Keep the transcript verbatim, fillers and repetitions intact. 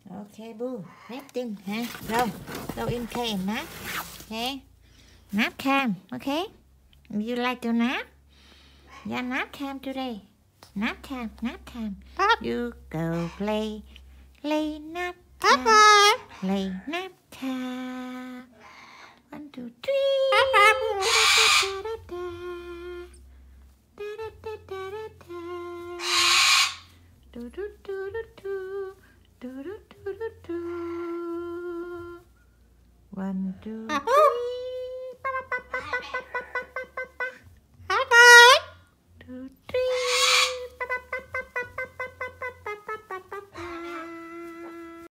Okay, Boo. Resting, huh? Go. Go in K and nap. Okay? Nap time, okay? You like to nap? Yeah, nap time today. Nap time, nap time. You go play. Play nap time. Play nap time. One, two, three. Do do do do do. Do do do do do. One, two, three.